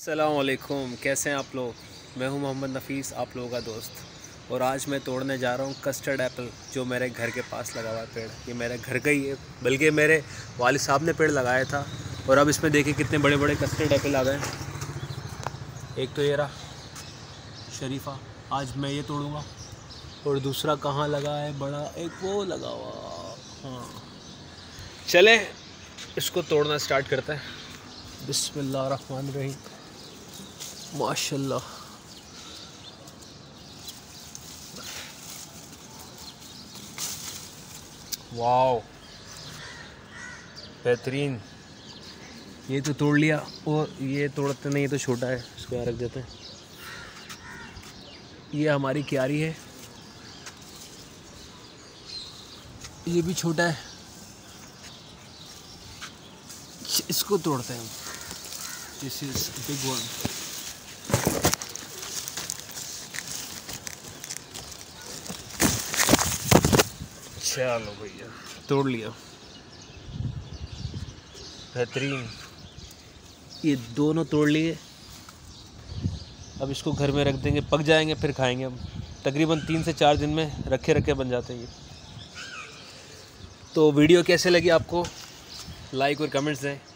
अस्सलाम वालेकुम, कैसे हैं आप लोग। मैं हूं मोहम्मद नफ़ीस, आप लोगों का दोस्त। और आज मैं तोड़ने जा रहा हूं कस्टर्ड एप्पल, जो मेरे घर के पास लगा हुआ है पेड़। ये मेरे घर का ही है, बल्कि मेरे वालिद साहब ने पेड़ लगाया था। और अब इसमें देखिए कितने बड़े बड़े कस्टर्ड एप्पल आ गए। एक तो ये रहा शरीफा, आज मैं ये तोड़ूंगा। और दूसरा कहाँ लगा है बड़ा, एक वो लगा हुआ। हाँ, चलें इसको तोड़ना स्टार्ट करते हैं। बिस्मिल्लाहिर्रहमानिर्रहीम। माशाल्लाह, वाओ, बेहतरीन। ये तो तोड़ लिया, और ये तोड़ते नहीं, ये तो छोटा है, इसको यहाँ रख देते हैं। ये हमारी क्यारी है, ये भी छोटा है, इसको तोड़ते हैं हम। This is big one. चलो भैया, तोड़ लिया, बेहतरीन। ये दोनों तोड़ लिए, अब इसको घर में रख देंगे, पक जाएंगे फिर खाएंगे हम। तकरीबन 3 से 4 दिन में रखे रखे बन जाते हैं ये। तो वीडियो कैसे लगी आपको, लाइक और कमेंट्स दें।